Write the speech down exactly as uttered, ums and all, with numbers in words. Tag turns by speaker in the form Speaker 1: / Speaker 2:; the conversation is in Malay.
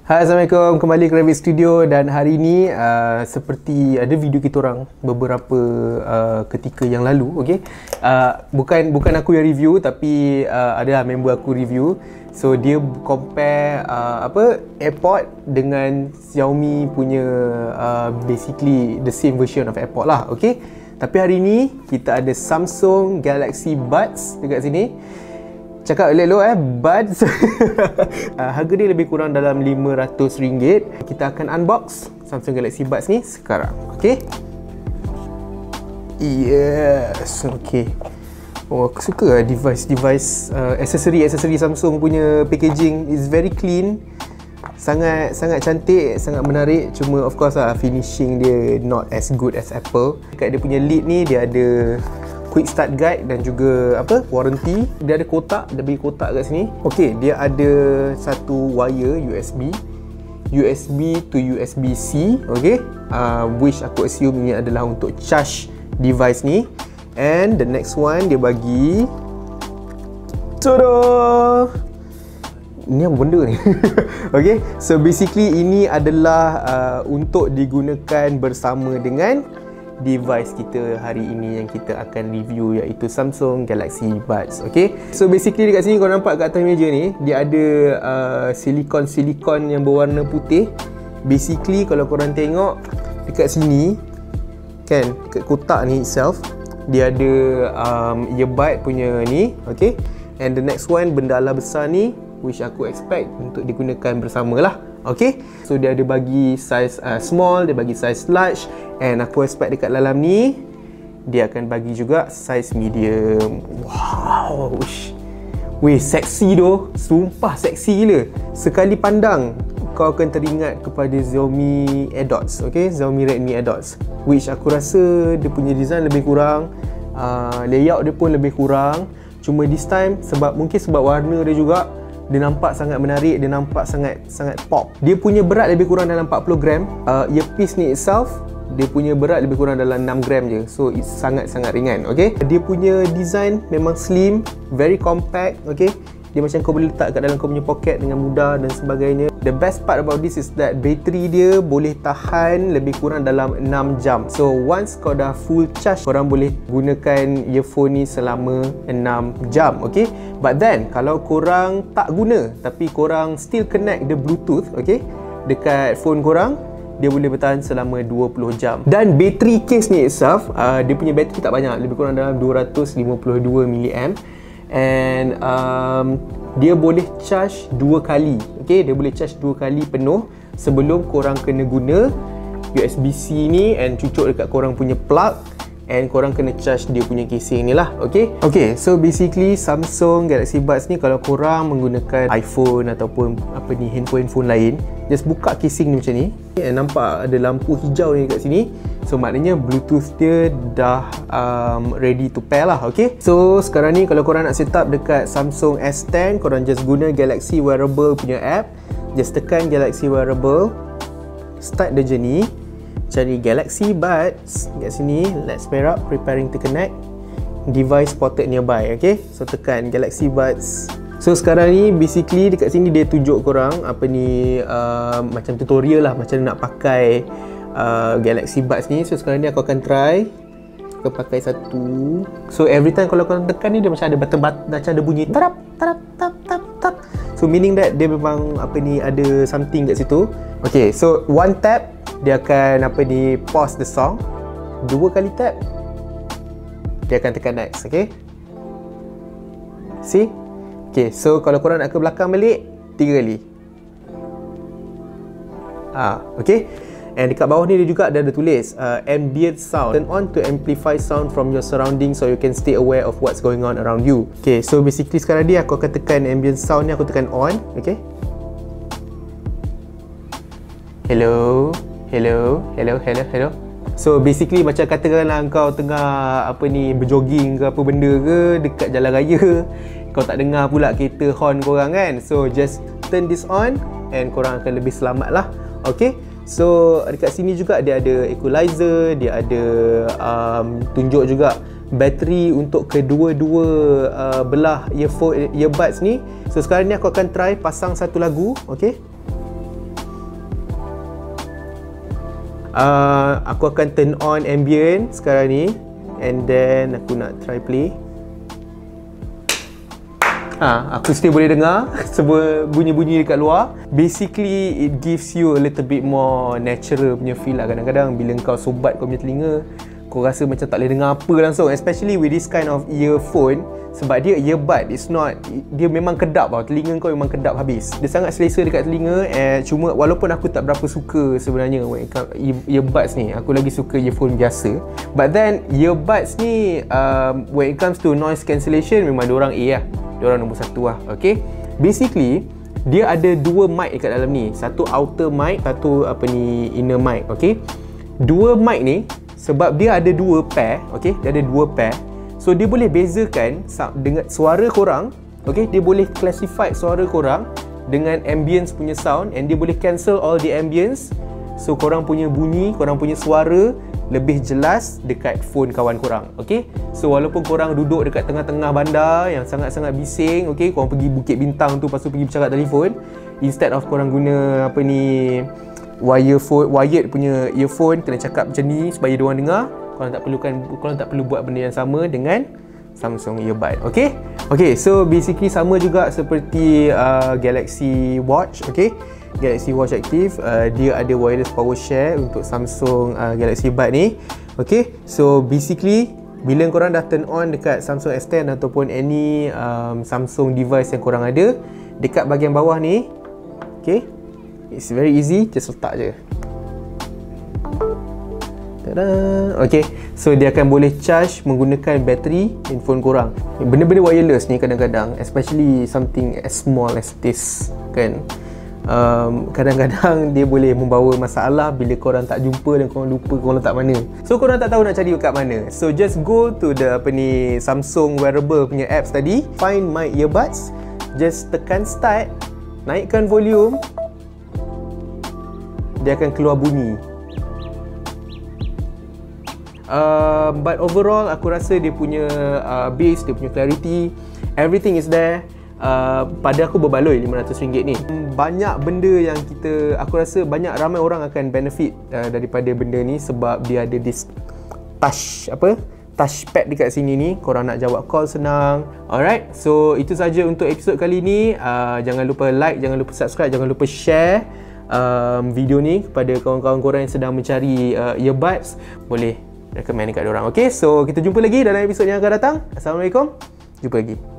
Speaker 1: Hai, Assalamualaikum, kembali ke Revit Studio. Dan hari ini uh, seperti ada video kita orang beberapa uh, ketika yang lalu, okey. Uh, bukan bukan aku yang review, tapi uh, adalah member aku review. So dia compare uh, apa AirPod dengan Xiaomi punya uh, basically the same version of AirPod lah, okey. Tapi hari ini kita ada Samsung Galaxy Buds dekat sini. Cakap elok-elok eh, Buds. uh, harga dia lebih kurang dalam lima ratus ringgit. Kita akan unbox Samsung Galaxy Buds ni sekarang. Okay. Yes. Okay. Oh, aku suka lah device-device uh, Aksesori-aksesori Samsung punya packaging is very clean. Sangat sangat cantik, sangat menarik. Cuma of course lah, finishing dia not as good as Apple. Dekat dia punya lid ni, dia ada quick start guide dan juga apa warranty. Dia ada kotak, dia bagi kotak kat sini. Okey, dia ada satu wire U S B, U S B to U S B C, okey. Uh, which aku assume ini adalah untuk charge device ni. And the next one dia bagi tada! Ini apa benda ni? Okay, so basically ini adalah uh, untuk digunakan bersama dengan device kita hari ini yang kita akan review, iaitu Samsung Galaxy Buds. Okay, so basically dekat sini kau nampak kat atas meja ni dia ada uh, silikon-silikon yang berwarna putih. Basically kalau korang tengok dekat sini kan, dekat kotak ni itself dia ada um, earbud punya ni, okay. And the next one, benda ala besar ni, which aku expect untuk digunakan bersama lah. Okay, so dia ada bagi size uh, small, dia bagi size large, and aku expect dekat dalam ni dia akan bagi juga size medium. Wow, ush. Weh, seksi doh. Sumpah seksi gila. Sekali pandang kau akan teringat kepada Xiaomi AirDots, okay? Xiaomi Redmi AirDots, which aku rasa dia punya design lebih kurang, uh, layout dia pun lebih kurang. Cuma this time, sebab mungkin sebab warna dia juga, dia nampak sangat menarik, dia nampak sangat sangat pop. Dia punya berat lebih kurang dalam empat puluh gram. Uh, earpiece ni itself, dia punya berat lebih kurang dalam enam gram je. So it's sangat-sangat ringan, okay. Dia punya design memang slim, very compact, okay. Dia macam kau boleh letak kat dalam kau punya poket dengan mudah dan sebagainya. The best part about this is that bateri dia boleh tahan lebih kurang dalam enam jam. So once kau dah full charge, korang boleh gunakan earphone ni selama enam jam, okay. But then kalau korang tak guna tapi korang still connect the Bluetooth, okay, dekat phone korang, dia boleh bertahan selama dua puluh jam. Dan bateri case ni itself, uh, dia punya bateri tak banyak, lebih kurang dalam dua ratus lima puluh dua miliampere. And um, dia boleh charge dua kali, okay? Dia boleh charge dua kali penuh sebelum korang kena guna U S B C ni and cucuk dekat korang punya plug, and korang kena charge dia punya casing ni lah, okay? Okay, so basically Samsung Galaxy Buds ni, kalau korang menggunakan iPhone ataupun apa ni, handphone-handphone lain, just buka casing ni macam ni, and nampak ada lampu hijau ni kat sini. So maknanya Bluetooth dia dah um, ready to pair lah, okay? So sekarang ni kalau korang nak set up dekat Samsung S ten, korang just guna Galaxy Wearable punya app. Just tekan Galaxy Wearable, start the journey, cari Galaxy Buds kat sini. Let's pair up, preparing to connect, device spotted nearby, okay? So tekan Galaxy Buds. So sekarang ni basically dekat sini dia tunjuk korang apa ni, uh, macam tutorial lah macam nak pakai uh, Galaxy Buds ni. So sekarang ni aku akan try, aku pakai satu. So every time kalau korang tekan ni, dia macam ada button-button, macam ada bunyi tarap tarap tap tap tap. So meaning that dia memang apa ni, ada something kat situ. Okay, so one tap dia akan apa ni, pause the song. Dua kali tap dia akan tekan next, okay? See? Okay, so kalau korang nak ke belakang balik, tiga kali. Ah, okay. And dekat bawah ni dia juga ada, ada tulis uh, ambient sound. Turn on to amplify sound from your surroundings so you can stay aware of what's going on around you. Okay, so basically sekarang ni aku akan tekan ambient sound ni, aku tekan on, okay. Hello, hello, hello, hello, hello. So basically macam katakanlah kau tengah apa ni, berjogging ke apa benda ke dekat jalan raya, kau tak dengar pula kereta horn korang kan. So just turn this on and korang akan lebih selamat lah, okay. So dekat sini juga dia ada equalizer, dia ada um, tunjuk juga bateri untuk kedua-dua uh, belah earphone, earbuds ni. So sekarang ni aku akan try pasang satu lagu, okay. uh, aku akan turn on ambient sekarang ni, and then aku nak try play. Ha, aku still boleh dengar semua bunyi-bunyi dekat luar. Basically, it gives you a little bit more natural punya feel lah. Kadang-kadang bila kau sobat kau punya telinga, kau rasa macam tak boleh dengar apa langsung. Especially with this kind of earphone. Sebab dia earbud, it's not, dia memang kedap tau. Telinga kau memang kedap habis. Dia sangat selesa dekat telinga. And cuma walaupun aku tak berapa suka sebenarnya earbuds ni, aku lagi suka earphone biasa. But then earbuds ni, um, when it comes to noise cancellation, memang diorang A lah. Diorang nombor satu lah. Okay, basically dia ada dua mic dekat dalam ni. Satu outer mic, satu apa ni, inner mic. Okay, dua mic ni sebab dia ada dua pair. Okay, dia ada dua pair. So dia boleh bezakan dengan suara korang. Okay, dia boleh classify suara korang dengan ambience punya sound, and dia boleh cancel all the ambience. So korang punya bunyi, korang punya suara lebih jelas dekat phone kawan korang. Okay, so walaupun korang duduk dekat tengah-tengah bandar yang sangat-sangat bising, okay, korang pergi Bukit Bintang tu, lepas tu pergi bercakap telefon, instead of korang guna apa ni, wire phone, wired punya earphone, kena cakap macam ni supaya diorang dengar, korang tak perlukan, korang tak perlu buat benda yang sama dengan Samsung earbud. Okay, okay, so basically sama juga seperti uh, Galaxy Watch. Okay, Galaxy Watch Active, uh, dia ada wireless power share untuk Samsung uh, Galaxy Buds ni. Okay, so basically bila korang dah turn on dekat Samsung S ten ataupun any um, Samsung device yang korang ada, dekat bahagian bawah ni, okay, it's very easy, just letak je. Tada! Okay, so dia akan boleh charge menggunakan bateri handphone korang. Benda-benda wireless ni kadang-kadang, especially something as small as this, kan, Um, kadang-kadang dia boleh membawa masalah bila korang tak jumpa dan korang lupa korang letak mana. So korang tak tahu nak cari dekat mana. So just go to the apa ni, Samsung wearable punya apps tadi, find my earbuds, just tekan start, naikkan volume, dia akan keluar bunyi. Uh, but overall aku rasa dia punya uh, bass, dia punya clarity, everything is there. Uh, pada aku berbaloi lima ratus ringgit ni. Banyak benda yang kita, aku rasa banyak ramai orang akan benefit uh, daripada benda ni, sebab dia ada this touch apa touchpad dekat sini ni. Korang nak jawab call senang. Alright, so itu saja untuk episod kali ni. uh, Jangan lupa like, jangan lupa subscribe, jangan lupa share um, video ni kepada kawan-kawan korang yang sedang mencari uh, earbuds. Boleh recommend dekat diorang. Okay, so kita jumpa lagi dalam episod yang akan datang. Assalamualaikum, jumpa lagi.